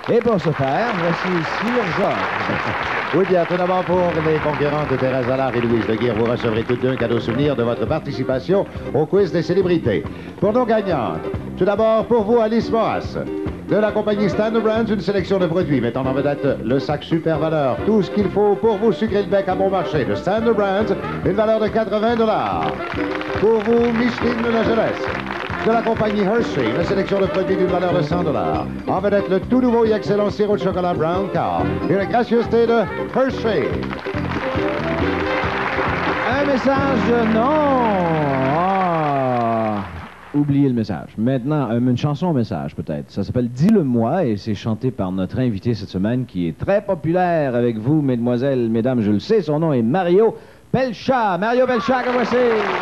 Et pour ce faire, voici Sir Georges. Oui, bien, tout d'abord pour les concurrentes de Thérèse Allard et Louise de Guire, vous recevrez toutes deux un cadeau souvenir de votre participation au quiz des célébrités. Pour nos gagnantes, tout d'abord pour vous, Alice Moras. De la compagnie Standard Brands, une sélection de produits mettant en vedette le sac Super Valeur. Tout ce qu'il faut pour vous sucrer le bec à bon marché de Standard Brands, une valeur de 80 $. Pour vous, Micheline de la jeunesse. De la compagnie Hershey, une sélection de produits d'une valeur de 100 $. En vedette le tout nouveau et excellent sirop de chocolat Brown Cow. Et la gracieuseté de Hershey. Un message, non! Ah. Oubliez le message. Maintenant, une chanson message, peut-être. Ça s'appelle « Dis-le-moi » et c'est chanté par notre invité cette semaine qui est très populaire avec vous, mesdemoiselles, mesdames, je le sais. Son nom est Mario Pelchat. Mario Pelchat, que voici!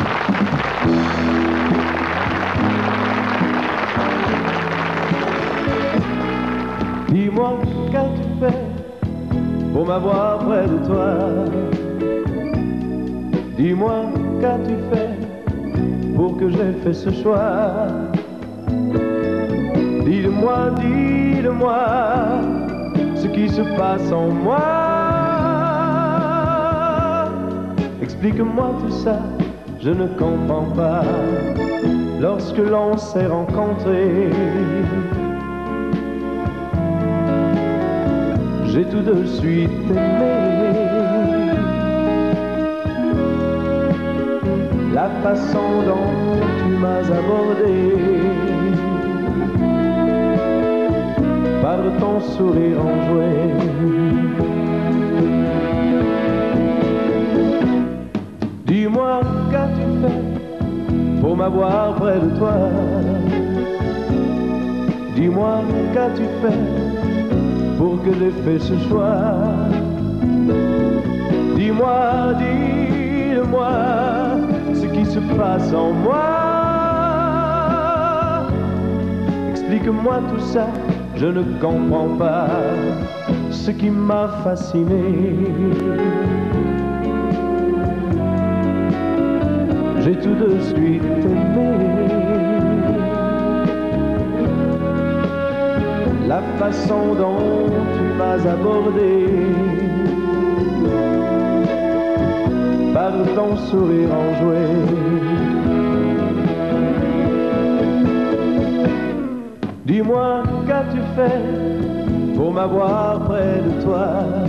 Dis-moi, qu'as-tu fait pour m'avoir près de toi? Dis-moi, qu'as-tu fait pour que j'ai fait ce choix? Dis-le-moi, dis-le-moi, ce qui se passe en moi. Explique-moi tout ça, je ne comprends pas. Lorsque l'on s'est rencontrés, j'ai tout de suite aimé la façon dont tu m'as abordé, par ton sourire enjoué. Dis-moi, qu'as-tu fait pour m'avoir près de toi? Dis-moi, qu'as-tu fait pour que j'ai fait ce choix? Dis-moi, dis-le-moi, ce qui se passe en moi. Explique-moi tout ça, je ne comprends pas ce qui m'a fasciné. J'ai tout de suite aimé la façon dont tu m'as abordé, par ton sourire enjoué. Dis-moi, qu'as-tu fait pour m'avoir près de toi?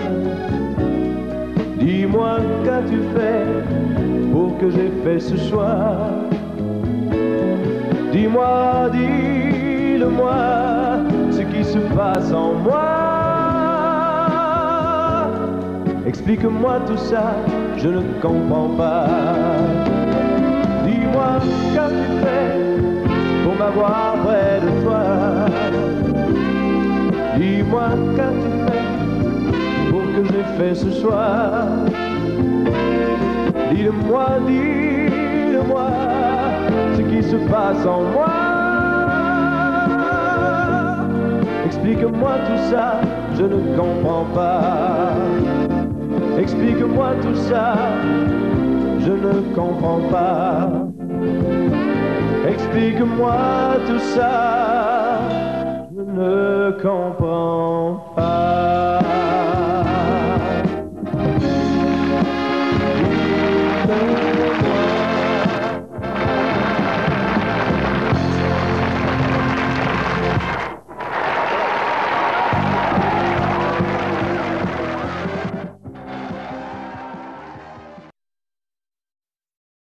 Dis-moi, qu'as-tu fait pour que j'ai fait ce choix? Dis-moi, dis-le-moi, ce qui se passe en moi. Explique-moi tout ça, je ne comprends pas. Dis-moi, qu'as-tu fait pour m'avoir près de toi? Dis-moi, qu'as-tu fait pour que j'ai fait ce choix? Dis-le-moi, dis-le-moi, ce qui se passe en moi. Explique-moi tout ça, je ne comprends pas. Explique-moi tout ça, je ne comprends pas. Explique-moi tout ça, je ne comprends pas.